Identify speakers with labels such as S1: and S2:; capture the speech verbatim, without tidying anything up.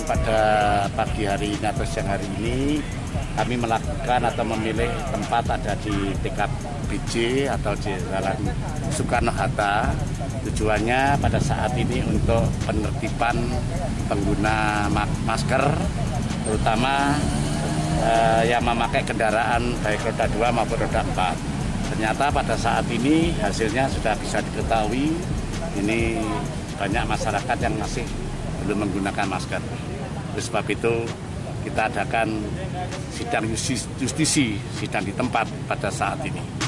S1: dengan pada pagi hari ini atau siang hari ini kami melakukan atau memilih tempat ada di T K B J atau di Jalan Soekarno-Hatta. Tujuannya pada saat ini untuk penertiban pengguna masker, terutama eh, yang memakai kendaraan baik roda dua maupun roda empat. Ternyata pada saat ini hasilnya sudah bisa diketahui, ini banyak masyarakat yang masih belum menggunakan masker. Oleh sebab itu kita adakan sidang justisi, sidang di tempat pada saat ini.